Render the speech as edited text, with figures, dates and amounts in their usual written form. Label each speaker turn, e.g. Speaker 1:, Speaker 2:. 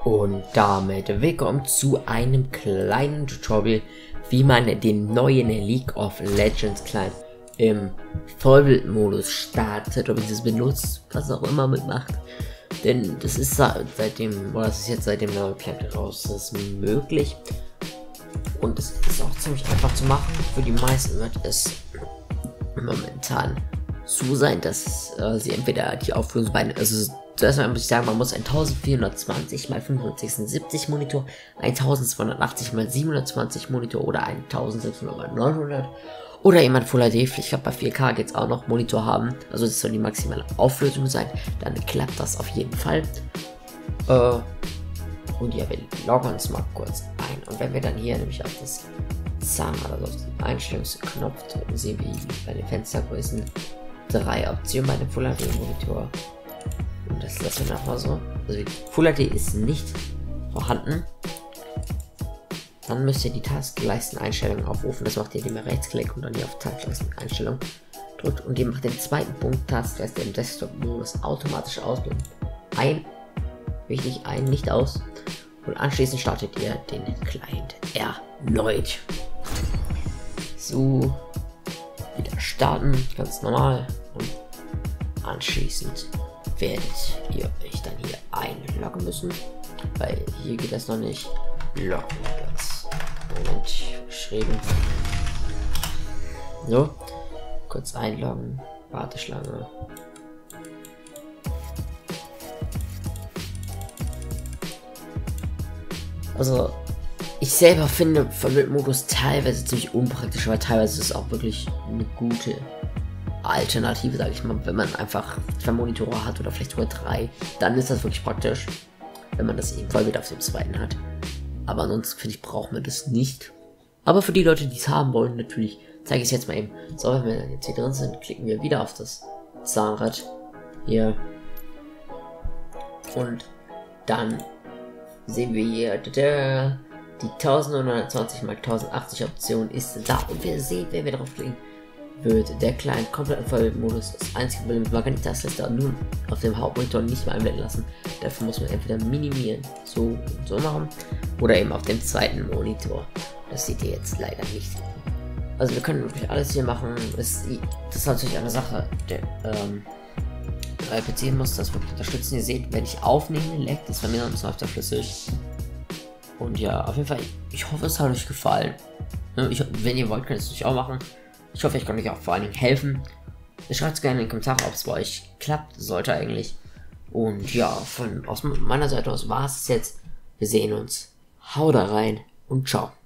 Speaker 1: Und damit willkommen zu einem kleinen Tutorial, wie man den neuen League of Legends Client im Vollbildmodus startet, ob ich das benutzt, was auch immer mitmacht. Denn das ist seitdem, oder das ist jetzt seit dem neuen Client raus, das ist möglich. Und es ist auch ziemlich einfach zu machen. Für die meisten wird es momentan so sein, dass sie entweder die Auflösung also zuerst mal muss ich sagen, man muss ein 1420 x 570 Monitor, 1280 x 720 Monitor oder 1600 x 900 oder jemand Full HD, ich glaube bei 4K geht es auch noch Monitor haben, also das soll die maximale Auflösung sein, dann klappt das auf jeden Fall. Und ja, wir loggen uns mal kurz ein und wenn wir dann hier nämlich auf das Zahnrad, also auf den Einstellungsknopf drücken, sehen wir bei den Fenstergrößen 3 Optionen bei dem Full HD Monitor. Und das lassen wir nochmal so. Also Full HD ist nicht vorhanden. Dann müsst ihr die Taskleisten-Einstellungen aufrufen. Das macht ihr, indem ihr Rechtsklick und dann hier auf Taskleisten-Einstellung drückt. Und ihr macht den zweiten Punkt Taskleiste im Desktop-Modus automatisch aus. Ein, wichtig, ein, nicht aus. Und anschließend startet ihr den Client erneut. So, wieder starten, ganz normal. Und anschließend werdet ihr euch dann hier einloggen müssen, weil hier geht das noch nicht. Loggen ganz. Moment, geschrieben. So, kurz einloggen, Warteschlange. Also, ich selber finde Vollbildmodus teilweise ziemlich unpraktisch, weil teilweise ist es auch wirklich eine gute Alternative, sage ich mal, wenn man einfach 2 Monitore hat oder vielleicht sogar 3, dann ist das wirklich praktisch, wenn man das eben Vollbild auf dem zweiten hat. Aber ansonsten finde ich, braucht man das nicht. Aber für die Leute, die es haben wollen, natürlich, zeige ich es jetzt mal eben. So, wenn wir jetzt hier drin sind, klicken wir wieder auf das Zahnrad hier. Und dann sehen wir hier, die 1920 x 1080 Option ist da. Und wir sehen, wenn wir drauf klicken, wird der Client komplett im Vollbildmodus. Das einzige Problem ist, man kann die Taskleiste nun auf dem Hauptmonitor nicht mehr einblenden lassen. Dafür muss man entweder minimieren, so und so machen, oder eben auf dem zweiten Monitor. Das seht ihr jetzt leider nicht. Also wir können wirklich alles hier machen. Das ist natürlich eine Sache, der PC muss das wirklich unterstützen. Ihr seht, wenn ich aufnehme, leckt es bei mir sonst läuft der flüssig. Und ja, auf jeden Fall, ich hoffe, es hat euch gefallen. Wenn ihr wollt, könnt ihr es natürlich auch machen. Ich hoffe, ich kann euch auch vor allen Dingen helfen. Schreibt es gerne in den Kommentaren, ob es bei euch klappt. Sollte eigentlich. Und ja, aus meiner Seite aus war es jetzt. Wir sehen uns. Hau da rein und ciao.